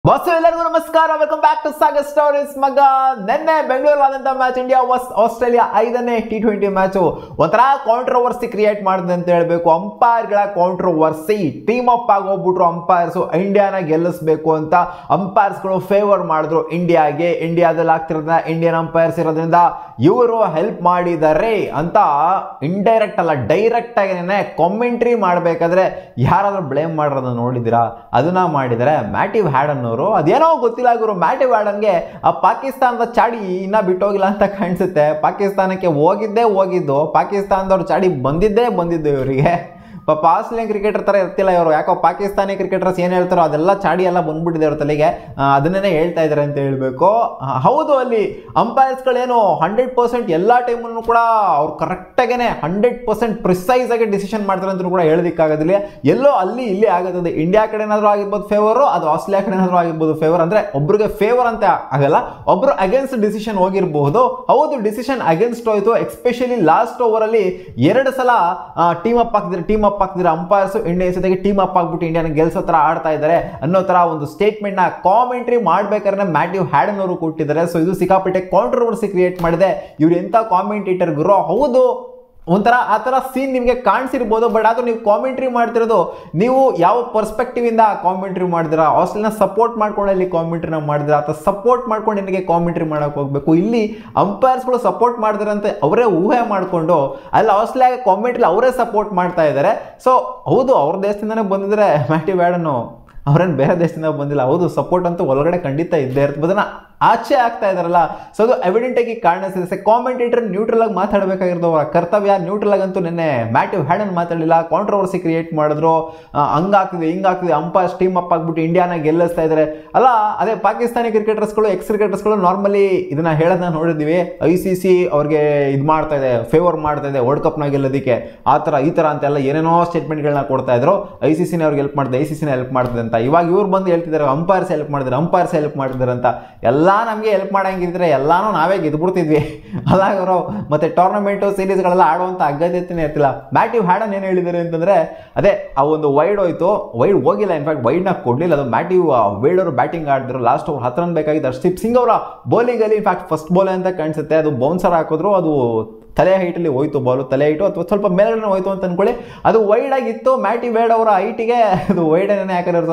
Bus ಎಲ್ಲರಿಗೂ ನಮಸ್ಕಾರ. Welcome back to Sagar stories. ಮಗ ನಿನ್ನೆ ಬೆಂಗಳೂರು ಆದಂತ ಮ್ಯಾಚ್ ಇಂಡಿಯಾ ವರ್ಸ್ ಆಸ್ಟ್ರೇಲಿಯಾ 5ನೇ T20 ಮ್ಯಾಚು ಒಂಥರ ಕಾಂಟ್ರವರ್ಸಿ ಕ್ರಿಯೇಟ್ ಮಾಡಿದೆ ಅಂತ ಹೇಳ್ಬೇಕು. ಅಂಪೈರ್ಗಳ ಕಾಂಟ್ರವರ್ಸಿ, ಟೀಮ್ ಅಪ್ ಆಗಿ ಹೋಗ್ಬಿಟ್ರು ಅಂಪೈರ್ಸ್. ಇಂಡಿಯಾನ ಗೆಲ್ಲಿಸಬೇಕು ಅಂತ ಅಂಪೈರ್ಸ್ಗಳು ಫೇವರ್ ಮಾಡಿದ್ರು ಇಂಡಿಯಾಗೆ. ಇಂಡಿಯಾದಲ್ಲಿ ಆಗ್ತಿರೋದ್ರಿಂದ ಇಂಡಿಯನ್ ಅಂಪೈರ್ಸ್ ಇರೋದ್ರಿಂದ ಇವರು ಹೆಲ್ಪ್ ಮಾಡಿದ್ದಾರೆ ಅಂತ ಇಂಡೈರೆಕ್ಟ್ ಅಲ್ಲ ಡೈರೆಕ್ಟ್ ಆಗಿ ಕಾಮೆಂಟ್ರಿ ಮಾಡಬೇಕಾದ್ರೆ ಯಾರಾದ್ರೂ ಬ್ಲೇಮ್ ಮಾಡಿರೋದನ್ನ ನೋಡಿದಿರಾ? ಅದನ್ನ ಮಾಡಿದರೆ ಮ್ಯಾಥ್ಯೂ ಹ್ಯಾಡನ್. ಅದೇನೋ ಗೊತ್ತಿಲ್ಲ ಗುರು, ಮ್ಯಾಥ್ಯೂ ಹ್ಯಾಡನ್ಗೆ ಆ ಪಾಕಿಸ್ತಾನದ ಚಾಡಿ ಇನ್ನ ಬಿಟ್ಟೋಗಿಲ್ಲ ಅಂತ ಕಾಣಿಸುತ್ತೆ. ಪಾಕಿಸ್ತಾನಕ್ಕೆ ಹೋಗಿದ್ದು, ಪಾಕಿಸ್ತಾನದವ್ರ ಚಾಡಿ ಬಂದಿದ್ದೇ ಇವರಿಗೆ. ಪಾಪ ಆಸ್ಟ್ರೇಲಿಯನ್ ಕ್ರಿಕೆಟರ್ ತರ ಇರ್ತಿಲ್ಲ ಇವರು. ಯಾಕೋ ಪಾಕಿಸ್ತಾನಿ ಕ್ರಿಕೆಟರ್ಸ್ ಏನ್ ಹೇಳ್ತಾರೋ ಅದೆಲ್ಲ ಚಾಡಿ ಎಲ್ಲ ಬಂದ್ಬಿಟ್ಟಿದೆ ಅವ್ರ ತಲೆಗೆ. ಅದನ್ನೇ ಹೇಳ್ತಾ ಇದಾರೆ ಅಂತ ಹೇಳ್ಬೇಕು. ಹೌದು, ಅಲ್ಲಿ ಅಂಪೈರ್ಸ್ಗಳೇನು 100% ಎಲ್ಲ ಟೈಮನ್ನು ಕೂಡ ಅವ್ರು ಕರೆಕ್ಟಾಗೇನೆ 100% ಪ್ರಿಸೈಸ್ ಆಗಿ ಡಿಸಿಷನ್ ಮಾಡ್ತಾರೆ ಅಂತ ಕೂಡ ಹೇಳೋದಕ್ಕಾಗೋದಿಲ್ಲ. ಎಲ್ಲೋ ಅಲ್ಲಿ ಇಲ್ಲಿ ಆಗುತ್ತದೆ. ಇಂಡಿಯಾ ಕಡೆ ಏನಾದ್ರು ಆಗಿರ್ಬೋದು ಫೇವರು, ಅದು ಆಸ್ಟ್ರೇಲಿಯಾ ಕಡೆ ಏನಾದ್ರು ಆಗಿರ್ಬೋದು ಫೇವರ್. ಅಂದ್ರೆ ಒಬ್ರಿಗೆ ಫೇವರ್ ಅಂತ ಆಗಲ್ಲ, ಒಬ್ರು ಅಗೇನ್ಸ್ಟ್ ಡಿಸಿಷನ್ ಹೋಗಿರ್ಬಹುದು. ಹೌದು, ಡಿಸಿಷನ್ ಅಗೇನ್ಸ್ಟ್ ಹೋಯ್ತು. ಎಸ್ಪೆಷಲಿ ಲಾಸ್ಟ್ ಓವರ್ ಅಲ್ಲಿ 2 ಸಲ ಟೀಮ್ ಅಪ್ ಹಾಕ್ತಿದ್ರೆ ಅಂಪೈರ್ಸ್ ಇಂಡಿಯಾ ಜೊತೆಗೆ ಟೀಮ್ ಅಪ್ ಆಗ್ಬಿಟ್ಟು ಇಂಡಿಯಾನ ಗೆಲ್ಸೋ ತರ ಆಡ್ತಾ ಇದ್ದಾರೆ ಅನ್ನೋ ತರ ಒಂದು ಸ್ಟೇಟ್ಮೆಂಟ್ ನ ಕಾಮೆಂಟ್ರಿ ಮಾಡ್ಬೇಕಾದ್ರೆ ಮ್ಯಾಥ್ಯೂ ಹ್ಯಾಡನ್ ಅವರು ಕೊಟ್ಟಿದ್ದಾರೆ. ಸೊ ಇದು ಸಿಕ್ಕಾಪಟ್ಟೆ ಕಾಂಟ್ರವರ್ಸಿ ಕ್ರಿಯೇಟ್ ಮಾಡಿದೆ. ಇವ್ರು ಎಂತ ಕಾಮೆಂಟೇಟರ್ ಗುರು. ಹೌದು, ಒಂಥರ ಆ ಥರ ಸೀನ್ ನಿಮಗೆ ಕಾಣಿಸಿರ್ಬೋದು. ಬಟ್ ಆದ್ರೂ ನೀವು ಕಾಮೆಂಟ್ರಿ ಮಾಡ್ತಿರೋದು ನೀವು ಯಾವ ಪರ್ಸ್ಪೆಕ್ಟಿವ್ ಇಂದ ಕಾಮೆಂಟ್ರಿ ಮಾಡಿದಿರಾ? ಆಸ್ಟ್ರೇಲಿಯಾ ಸಪೋರ್ಟ್ ಮಾಡ್ಕೊಂಡು ಇಲ್ಲಿ ಕಾಮೆಂಟ್ರಿನ ಮಾಡಿದಿರಾ ಅಥವಾ ಸಪೋರ್ಟ್ ಮಾಡ್ಕೊಂಡು ನಿನಗೆ ಕಾಮೆಂಟ್ರಿ ಮಾಡಕ್ ಹೋಗ್ಬೇಕು? ಇಲ್ಲಿ ಅಂಪೈರ್ಸ್ಗಳು ಸಪೋರ್ಟ್ ಮಾಡಿದ್ರಂತೆ ಅವರೇ ಊಹೆ ಮಾಡಿಕೊಂಡು ಅಲ್ಲಿ ಆಸ್ಟ್ರೇಲಿಯಾಗೆ ಕಾಮೆಂಟ್ರಿ ಅವರೇ ಸಪೋರ್ಟ್ ಮಾಡ್ತಾ ಇದ್ದಾರೆ. ಸೊ ಹೌದು, ಅವ್ರ ದೇಶದಿಂದನೇ ಬಂದಿದ್ರೆ ಮ್ಯಾಥ್ಯೂ ಹ್ಯಾಡನ್, ಅವ್ರೇನು ಬೇರೆ ದೇಶದಿಂದ ಬಂದಿಲ್ಲ. ಹೌದು, ಸಪೋರ್ಟ್ ಅಂತೂ ಒಳಗಡೆ ಖಂಡಿತ ಇದ್ದೇ ಇರ್ತದೆ. ಅದನ್ನ ಆಚೆ ಆಗ್ತಾ ಇದಾರಲ್ಲ, ಸೊ ಅದು ಎವಿಡೆಂಟ್ ಆಗಿ ಕಾಣಿಸ್ತಿದೆ. ಕಾಮೆಂಟೇಟರ್ ನ್ಯೂಟ್ರಲ್ ಆಗಿ ಮಾತಾಡಬೇಕಾಗಿರೋದು ಅವರ ಕರ್ತವ್ಯ. ನ್ಯೂಟ್ರಲ್ ಆಗಂತೂ ನಿನ್ನೆ ಮ್ಯಾಥ್ಯೂ ಹ್ಯಾಡನ್ ಮಾತಾಡಲಿಲ್ಲ, ಕಾಂಟ್ರವರ್ಸಿ ಕ್ರಿಯೇಟ್ ಮಾಡಿದ್ರು. ಹಂಗಾಗ್ತಿದೆ ಹಿಂಗಾಗ್ತಿದೆ, ಅಂಪೈರ್ಸ್ ಟೀಮ್ ಅಪ್ ಆಗ್ಬಿಟ್ಟು ಇಂಡಿಯಾನ ಗೆಲ್ಲಿಸ್ತಾ ಇದ್ದಾರೆ ಅಲ್ಲ. ಅದೇ ಪಾಕಿಸ್ತಾನಿ ಕ್ರಿಕೆಟರ್ಸ್ಗಳು, ಎಕ್ಸ್ ಕ್ರಿಕೆಟರ್ಸ್ಗಳು ನಾರ್ಮಲಿ ಇದನ್ನ ಹೇಳೋದನ್ನ ನೋಡಿದ್ವಿ. ICC ಅವ್ರಿಗೆ ಇದು ಮಾಡ್ತಾ ಇದೆ, ಫೇವರ್ ಮಾಡ್ತಾ ಇದೆ ವರ್ಲ್ಡ್ ಕಪ್ನ ಗೆಲ್ಲೋದಕ್ಕೆ. ಆ ಥರ ಈ ಥರ ಅಂತೆಲ್ಲ ಏನೇನೋ ಸ್ಟೇಟ್ಮೆಂಟ್ಗಳನ್ನ ಕೊಡ್ತಾ ಇದ್ರು. ICCನೇ ಅವ್ರಿಗೆ ಹೆಲ್ಪ್ ಮಾಡಿದೆ, ICCನೇ ಹೆಲ್ಪ್ ಮಾಡ್ತದೆ ಅಂತ. ಇವಾಗ ಇವ್ರು ಬಂದು ಹೇಳ್ತಿದ್ದಾರೆ ಅಂಪೈರ್ಸ್ ಹೆಲ್ಪ್ ಮಾಡಿದ್ದಾರೆ ಅಂತ. ಎಲ್ಲ ನಮಗೆ ಹೆಲ್ಪ್ ಮಾಡಂಗಿದ್ರೆ ಎಲ್ಲಾನು ನಾವೇ ಗೆದ್ಬಿಡ್ತಿದ್ವಿ ಅಲ್ಲ ಅವರು. ಮತ್ತೆ ಟೂರ್ನಮೆಂಟು ಸೀರೀಸ್ಗಳೆಲ್ಲ ಆಡುವಂಥ ಅಗತ್ಯತೆನೇ ಇರ್ತಿಲ್ಲ. ಮ್ಯಾಥ್ಯೂ ಹ್ಯಾಡನ್ ಏನು ಹೇಳಿದ್ದಾರೆ ಅಂತಂದ್ರೆ, ಅದೇ ಆ ಒಂದು ವೈಡ್ ಹೋಗಿಲ್ಲ. ಇನ್ಫ್ಯಾಕ್ಟ್ ವೈಡ್ನ ಕೊಡಲಿಲ್ಲ. ಅದು ಮ್ಯಾಥ್ಯೂ ವೈಡ್ ಅವರು ಬ್ಯಾಟಿಂಗ್ ಆಡಿದ್ರು. ಲಾಸ್ಟ್ ಓವರ್ 10 ರನ್ ಬೇಕಾಗಿದ್ದು. ಹರ್ಷದೀಪ್ ಸಿಂಗ್ ಅವರ ಬೌಲಿಂಗಲ್ಲಿ ಇನ್ಫ್ಯಾಕ್ಟ್ ಫಸ್ಟ್ ಬಾಲ್ ಅಂತ ಕಾಣಿಸುತ್ತೆ, ಅದು ಬೌನ್ಸರ್ ಹಾಕಿದ್ರು. ಅದು ತಲೆ ಹೈಟಲ್ಲಿ ಹೋಯ್ತು ಬಾಲು, ತಲೆ ಹೈಟು ಅಥವಾ ಸ್ವಲ್ಪ ಮೇಲ್ಗಡೆ ಹೋಯ್ತು ಅಂತ ಅನ್ಕೊಳ್ಳಿ. ಅದು ವೈಡ್ ಆಗಿತ್ತು. ಮ್ಯಾಥ್ಯೂ ವೈಡ್ ಅವರ ಹೈಟಿಗೆ ಅದು ವೈಡ್ ಏನೇ, ಯಾಕಂದ್ರೆ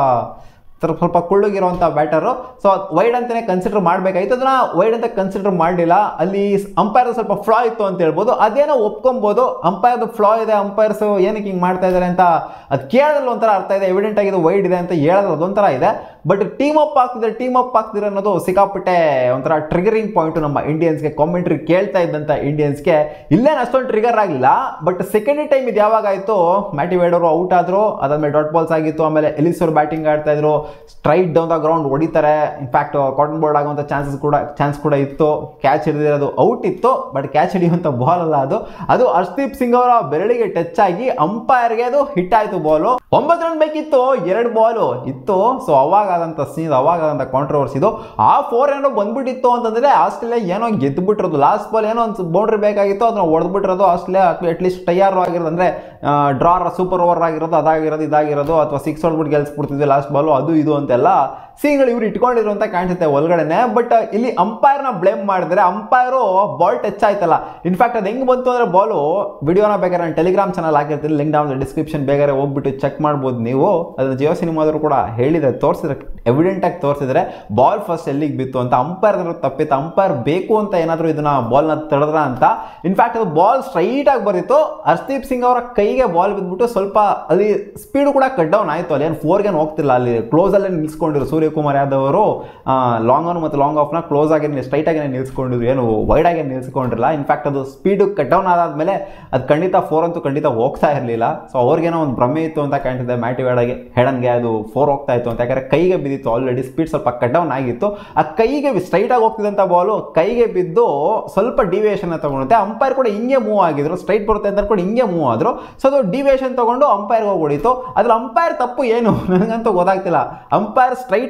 ಸ್ವಲ್ಪ ಕುಳ್ಳುಗಿರುವಂಥ ಬ್ಯಾಟರು. ಸೊ ವೈಡ್ ಅಂತಲೇ ಕನ್ಸಿಡರ್ ಮಾಡಬೇಕಾಗಿತ್ತು, ಅದನ್ನ ವೈಡ್ ಅಂತ ಕನ್ಸಿಡರ್ ಮಾಡಲಿಲ್ಲ. ಅಲ್ಲಿ ಅಂಪೈರ್ ಸ್ವಲ್ಪ ಫ್ಲಾ ಇತ್ತು ಅಂತ ಹೇಳ್ಬೋದು. ಅದೇನೋ ಒಪ್ಕೊಬೋದು, ಅಂಪೈರ್ದು ಫ್ಲಾ ಇದೆ, ಅಂಪೈರ್ಸ್ ಏನಕ್ಕೆ ಹಿಂಗೆ ಮಾಡ್ತಾ ಇದ್ದಾರೆ ಅಂತ ಅದು ಕೇಳೋದ್ರಲ್ಲಿ ಒಂಥರ ಅರ್ಥ ಇದೆ. ಎವಿಡೆಂಟ್ ಆಗಿ ವೈಡ್ ಇದೆ ಅಂತ ಹೇಳೋದು ಅದೊಂಥರ ಇದೆ. ಬಟ್ ಟೀಮ್ ಅಪ್ ಆಗ್ತಿದ್ರೆ ಅನ್ನೋದು ಸಿಕ್ಕಾಪಟ್ಟೆ ಒಂಥರ ಟ್ರಿಗರಿಂಗ್ ಪಾಯಿಂಟ್ ನಮ್ಮ ಇಂಡಿಯನ್ಸ್ಗೆ. ಕಾಮೆಂಟ್ರಿ ಕೇಳ್ತಾ ಇದ್ದಂಥ ಇಂಡಿಯನ್ಸ್ಗೆ ಇಲ್ಲೇನು ಅಷ್ಟೊಂದು ಟ್ರಿಗರ್ ಆಗಲಿಲ್ಲ. ಬಟ್ ಸೆಕೆಂಡ್ ಟೈಮ್ ಇದು ಯಾವಾಗ ಆಯಿತು, ಮ್ಯಾಥ್ಯೂ ವೈಡ್ ಅವರು ಔಟ್ ಆದರು. ಅದಾದ್ಮೇಲೆ ಡಾಟ್ ಬಾಲ್ಸ್ ಆಗಿತ್ತು. ಆಮೇಲೆ ಎಲಿಸ್ ಅವರು ಬ್ಯಾಟಿಂಗ್ ಆಡ್ತಾ ಇದ್ರು. ಸ್ಟ್ರೈಟ್ ಡೌನ್ ದ ಗ್ರೌಂಡ್ ಹೊಡಿತಾರೆ. ಇನ್ಫ್ಯಾಕ್ಟ್ ಕಾಟನ್ ಬೋರ್ಡ್ ಆಗುವಂಥ ಚಾನ್ಸ್ ಕೂಡ ಇತ್ತು. ಕ್ಯಾಚ್ ಹಿಡಿದಿರೋದು ಔಟ್ ಇತ್ತು, ಬಟ್ ಕ್ಯಾಚ್ ಹಿಡಿಯುವಂಥ ಬಾಲ್ ಅಲ್ಲ ಅದು ಹರ್ಷದೀಪ್ ಸಿಂಗ್ ಅವರ ಬೆರಳಿಗೆ ಟಚ್ ಆಗಿ ಅಂಪೈರ್ಗೆ ಅದು ಹಿಟ್ ಆಯ್ತು ಬಾಲು. 9 ರನ್ ಬೇಕಿತ್ತು, 2 ಬಾಲು ಇತ್ತು. ಸೊ ಅವಾಗಾದಂಥ ಕಾಂಟ್ರವರ್ಸಿ ಇದು. ಆ 4 ಏನೋ ಬಂದ್ಬಿಟ್ಟಿತ್ತು ಅಂತಂದ್ರೆ ಆಸ್ಟ್ರೇಲಿಯಾ ಏನೋ ಗೆದ್ದುಬಿಟ್ಟಿರೋದು. ಲಾಸ್ಟ್ ಬಾಲ್ ಏನೋ ಒಂದು ಬೌಂಡ್ರಿ ಬೇಕಾಗಿತ್ತು, ಅದನ್ನ ಹೊಡೆದ್ಬಿಟ್ಟಿರೋದು ಆಸ್ಟ್ರೇಲಿಯಾ. ಅಟ್ಲೀಸ್ಟ್ ಟೈಯರ್ ಆಗಿರೋದು, ಅಂದ್ರೆ ಡ್ರಾರ್ ಸೂಪರ್ ಓವರ್ ಆಗಿರೋದು, ಇದಾಗಿರೋದು ಅಥವಾ 6 ಹೊಡ್ಬಿಟ್ಟು ಗೆಲ್ಸ್ಬಿಡ್ತಿದ್ವಿ ಲಾಸ್ಟ್ ಬಾಲು, ಅದು ಇದು ಅಂತೆಲ್ಲ ಸೀನ್ಗಳು ಇವ್ರು ಇಟ್ಕೊಂಡಿದ್ರು ಅಂತ ಕಾಣಿಸುತ್ತೆ ಒಳಗಡೆನೆ. ಬಟ್ ಇಲ್ಲಿ ಅಂಪೈರ್ನ ಬ್ಲೇಮ್ ಮಾಡಿದ್ರೆ ಅಂಪೈರು ಬಾಲ್ ಟಚ್ ಆಯ್ತಲ್ಲ. ಇನ್ಫ್ಯಾಕ್ಟ್ ಅದು ಹೆಂಗ್ ಬಂತು ಅಂದ್ರೆ ಬಾಲು, ವಿಡಿಯೋನ ಬೇಕಾದ್ರೆ ನಾನು ಟೆಲಿಗ್ರಾಮ್ ಚಾನಲ್ ಹಾಕಿರ್ತೀನಿ, ಲಿಂಕ್ ಡೌನ್ ಡಿಸ್ಕ್ರಿಪ್ಷನ್, ಬೇಕಾದ್ರೆ ಹೋಗ್ಬಿಟ್ಟು ಚೆಕ್ ಮಾಡ್ಬೋದು ನೀವು. ಅದನ್ನ ಜಿಯೋ ಸಿನಿಮಾದ್ರು ಕೂಡ ಹೇಳಿದ್ರೆ, ತೋರಿಸಿದ್ರೆ, ಎವಿಡೆಂಟ್ ಆಗಿ ತೋರಿಸಿದ್ರೆ ಬಾಲ್ ಫಸ್ಟ್ ಎಲ್ಲಿಗೆ ಬಿತ್ತು ಅಂತ. ಅಂಪೈರ್ ತಪ್ಪಿತ್ತು, ಅಂಪೈರ್ ಬೇಕು ಅಂತ ಏನಾದರೂ ಇದನ್ನ ಬಾಲ್ನ ತಡೆದ್ರ ಅಂತ. ಇನ್ಫ್ಯಾಕ್ಟ್ ಅದು ಬಾಲ್ ಸ್ಟ್ರೈಟ್ ಆಗಿ ಬರೀತು. ಹರ್ಷದೀಪ್ ಸಿಂಗ್ ಅವರ ಕೈಗೆ ಬಾಲ್ ಬಿದ್ದುಬಿಟ್ಟು ಸ್ವಲ್ಪ ಅಲ್ಲಿ ಸ್ಪೀಡು ಕೂಡ ಕಟ್ ಡೌನ್ ಆಯಿತು. ಅಲ್ಲಿ ಏನು 4 ಹೋಗ್ತಿಲ್ಲ, ಅಲ್ಲಿ ಕ್ಲೋಸ್ ಅಲ್ಲೇ ನಿಲ್ಸ್ಕೊಂಡಿರು ಸೂರ್ಯಕುಮಾರ್ ಯಾದವ್ ಅವರು. ಲಾಂಗ್ ಆನ್ ಮತ್ತು ಲಾಂಗ್ ಆಫ್ನ ಕ್ಲೋಸ್ ಆಗಿ ಸ್ಟ್ರೈಟ್ ಆಗಿ ನಿಲ್ಸ್ಕೊಂಡಿದ್ರು, ಏನು ವೈಡ್ ಆಗಿ ನಿಲ್ಸ್ಕೊಂಡಿರಲ್ಲ. ಇನ್ಫ್ಯಾಕ್ಟ್ ಅದು ಸ್ಪೀಡು ಕಟ್ ಡೌನ್ ಆದಾದ್ಮೇಲೆ ಅದು ಖಂಡಿತ 4 ಅಂತೂ ಖಂಡಿತ ಹೋಗ್ತಾ ಇರಲಿಲ್ಲ. ಸೊ ಅವ್ರಿಗೇನೋ ಒಂದು ಭ್ರಮೆ ಇತ್ತು ಅಂತ ಕಾಣ್ತಿದೆ ಮ್ಯಾಥ್ಯೂ ಹ್ಯಾಡನ್ಗೆ, ಅದು 4 ಹೋಗ್ತಾ ಇತ್ತು ಅಂತ. ಯಾಕಂದ್ರೆ ಕೈಗೆ ಬಿದ್ದಿತ್ತು, ಆಲ್ರೆಡಿ ಸ್ಪೀಡ್ ಸ್ವಲ್ಪ ಕಟ್ ಡೌನ್ ಆಗಿತ್ತು. ಆ ಕೈಗೆ ಸ್ಟ್ರೈಟ್ ಆಗಿ ಹೋಗ್ತಿದ್ದಂಥ ಬಾಲು ಕೈಗೆ ಬಿದ್ದು ಸ್ವಲ್ಪ ಡಿವಿಯೇಷನ್ ತಗೊಂಡುತ್ತೆ. ಅಂಪೈರ್ ಕೂಡ ಹಿಂಗೆ ಮೂವ್ ಆಗಿದ್ರು, ಸ್ಟ್ರೈಟ್ ಬರುತ್ತೆ ಅಂತ ಕೂಡ ಹಿಂಗೆ ಮೂವ್ ಆದ್ರು. ಸೊ ಅದು ಡಿವಿಯೇಷನ್ ತಗೊಂಡು ಅಂಪೈರ್ಗೆ ಹೋಗಿ ಹೊಡಿತು. ಅದ್ರಲ್ಲಿ ಅಂಪೈರ್ ತಪ್ಪು ಏನು ನನಗಂತೂ ಗೊತ್ತಾಗ್ತಿಲ್ಲ. ಅಂಪೈರ್ ಸ್ಟ್ರೈಟ್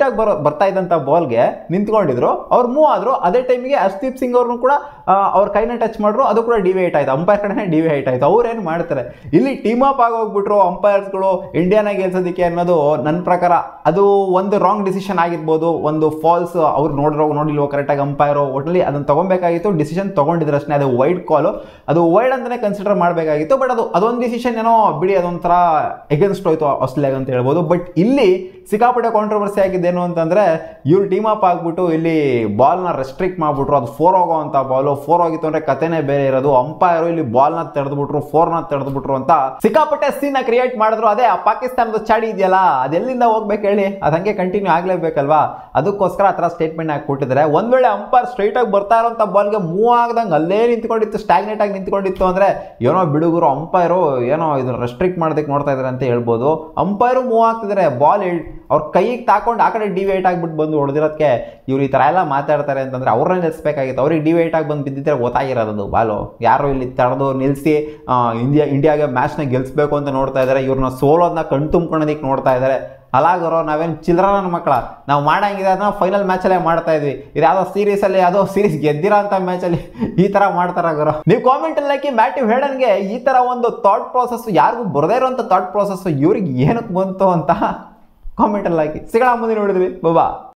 ಆಗಿ ಬರ್ತಾ ಇದ್ದಂಥ ಬಾಲ್ಗೆ ನಿಂತ್ಕೊಂಡಿದ್ರು, ಅವ್ರು ಮೂವ್ ಆದ್ರು. ಅದೇ ಟೈಮಿಗೆ ಹರ್ಷದೀಪ್ ಸಿಂಗ್ ಅವ್ರನ್ನು ಕೂಡ ಅವ್ರ ಕೈನ ಟಚ್ ಮಾಡಿದ್ರು, ಅದು ಕೂಡ ಡಿವೈಟ್ ಆಯ್ತು, ಅಂಪೈರ್ ಕಡೆನೇ ಡಿವೈಟ್ ಆಯ್ತು. ಅವ್ರು ಏನು ಮಾಡ್ತಾರೆ ಇಲ್ಲಿ ಟೀಮ್ ಅಪ್ ಆಗಿ ಹೋಗ್ಬಿಟ್ರು ಅಂಪೈರ್ಸ್ಗಳು ಇಂಡಿಯಾನ ಗೆಲ್ಸೋದಕ್ಕೆ ಅನ್ನೋದು ನನ್ನ ಪ್ರಕಾರ ಅದು ಒಂದು ರಾಂಗ್ ಡಿಸಿಷನ್ ಆಗಿರ್ಬೋದು, ಒಂದು ಫಾಲ್ಸ್. ಅವ್ರು ನೋಡಿಲ್ವೋ ಕರೆಕ್ಟಾಗಿ ಅಂಪೈರ್, ಒಟ್ಟಲ್ಲಿ ಅದನ್ನು ತಗೊಬೇಕಾಗಿತ್ತು, ಡಿಸಿಷನ್ ತಗೊಂಡಿದ್ರು ಅಷ್ಟೇ. ಅದು ವೈಡ್ ಕಾಲು, ಅದು ವೈಡ್ ಅಂತಲೇ ಕನ್ಸಿಡರ್ ಮಾಡಬೇಕಾಗಿತ್ತು. ಬಟ್ ಅದೊಂದು ಡಿಸಿಷನ್ ಏನೋ ಬಿಡಿ, ಅದೊಂಥರ ಎಗೇನ್ಸ್ಟ್ ಹೋಯ್ತು ಆಸ್ಟ್ರೇಲಿಯಾಗ ಅಂತ ಹೇಳ್ಬೋದು. ಬಟ್ ಇಲ್ಲಿ ಸಿಕ್ಕಾಪಟ್ಟೆ ಕಾಂಟ್ರವರ್ಸಿ ಆಗಿದ್ದೇನು ಅಂತಂದರೆ, ಇವ್ರು ಟೀಮ್ ಅಪ್ ಆಗಿಬಿಟ್ಟು ಇಲ್ಲಿ ಬಾಲ್ನ ರೆಸ್ಟ್ರಿಕ್ಟ್ ಮಾಡಿಬಿಟ್ರು. ಅದು 4 ಹೋಗೋವಂಥ ಬಾಲು, 4 ಹೋಗಿತ್ತು ಅಂದರೆ ಕತೆನೇ ಬೇರೆ ಇರೋದು. ಅಂಪೈರು ಇಲ್ಲಿ ಬಾಲ್ನ ತೆಗೆದುಬಿಟ್ರು, 4ನ ತೆಗೆದುಬಿಟ್ರು ಅಂತ ಸಿಕ್ಕಾಪಟ್ಟೆ ಸೀನ್ ಕ್ರಿಯೇಟ್ ಮಾಡಿದ್ರು. ಅದೇ ಆ ಪಾಕಿಸ್ತಾನದ ಚಾಡಿ ಇದೆಯಲ್ಲ, ಅದೆಲ್ಲಿಂದ ಹೋಗ್ಬೇಕು ಹೇಳಿ, ಅದು ಹಂಗೆ ಕಂಟಿನ್ಯೂ ಆಗಲೇಬೇಕಲ್ವಾ, ಅದಕ್ಕೋಸ್ಕರ ಆ ಥರ ಸ್ಟೇಟ್ಮೆಂಟ್ ಆಗಿ ಕೊಟ್ಟಿದ್ದಾರೆ. ಒಂದು ವೇಳೆ ಅಂಪೈರ್ ಸ್ಟ್ರೈಟ್ ಆಗಿ ಬರ್ತಾ ಇರೋಂಥ ಬಾಲ್ಗೆ ಮೂವ್ ಆಗ್ದಂಗೆ ಅಲ್ಲೇ ನಿಂತ್ಕೊಂಡಿತ್ತು, ಸ್ಟಾಗ್ನೇಟ್ ಆಗಿ ನಿಂತ್ಕೊಂಡಿತ್ತು ಅಂದರೆ ಏನೋ ಬಿಡುಗರು ಅಂಪೈರು ಏನೋ ಇದನ್ನು ರೆಸ್ಟ್ರಿಕ್ಟ್ ಮಾಡೋದಕ್ಕೆ ನೋಡ್ತಾ ಇದ್ದಾರೆ ಅಂತ ಹೇಳ್ಬೋದು. ಅಂಪೈರು ಮೂವ್ ಆಗ್ತಿದ್ದಾರೆ, ಬಾಲ್ ಅವ್ರ ಕೈಗೆ ತಾಕೊಂಡು ಆ ಕಡೆ ಡಿವೈಟ್ ಆಗಿಬಿಟ್ಟು ಬಂದು ಹೊಡೆದಿರೋದಕ್ಕೆ ಇವ್ರು ಈ ಥರ ಎಲ್ಲ ಮಾತಾಡ್ತಾರೆ ಅಂತಂದರೆ ಅವ್ರನ್ನ ನಿಲ್ಲಿಸ್ಬೇಕಾಗಿತ್ತು. ಅವ್ರಿಗೆ ಡಿವೈಟ್ ಆಗಿ ಬಂದು ಬಿದ್ದಿದ್ರೆ ಗೊತ್ತಾಗಿರೋದು ಬಾಲು. ಯಾರು ಇಲ್ಲಿ ತಡೆದು ನಿಲ್ಲಿಸಿ ಇಂಡಿಯಾಗೆ ಮ್ಯಾಚ್ನ ಗೆಲ್ಲಿಸ್ಬೇಕು ಅಂತ ನೋಡ್ತಾ ಇದ್ದಾರೆ, ಇವ್ರನ್ನ ಸೋಲೋದನ್ನ ಕಣ್ ತುಂಬ್ಕೊಳೋದಕ್ಕೆ ನೋಡ್ತಾ ಇದ್ದಾರೆ. ಅಲಾಗರೋ ನಾವೇನು ಚಿಲ್ಡ್ರ ನನ್ನ ಮಕ್ಕಳ, ನಾವು ಮಾಡಂಗಿದೆ ಅದನ್ನ ಫೈನಲ್ ಮ್ಯಾಚಲ್ಲೇ ಮಾಡ್ತಾ ಇದ್ವಿ. ಇದು ಯಾವುದೋ ಸೀರೀಸಲ್ಲಿ ಯಾವುದೋ ಸೀರೀಸ್ ಗೆದ್ದಿರೋ ಅಂತ ಮ್ಯಾಚಲ್ಲಿ ಈ ಥರ ಮಾಡ್ತಾರಾಗರೋ. ನೀವು ಕಾಮೆಂಟಲ್ಲಿ ಹಾಕಿ ಮ್ಯಾಥ್ಯೂ ಹೇಡನ್ಗೆ ಈ ಥರ ಒಂದು ಥಾಟ್ ಪ್ರಾಸೆಸ್, ಯಾರಿಗೂ ಬರದೇ ಇರೋಂಥ ಥಾಟ್ ಪ್ರಾಸೆಸ್ ಇವ್ರಿಗೆ ಏನಕ್ಕೆ ಬಂತು ಅಂತ ಕಾಮೆಂಟಲ್ಲಿ ಹಾಕಿ. ಸಿಗೋಣ ಮುಂದೆ ನೋಡಿದ್ವಿ, ಬಾಬಾ.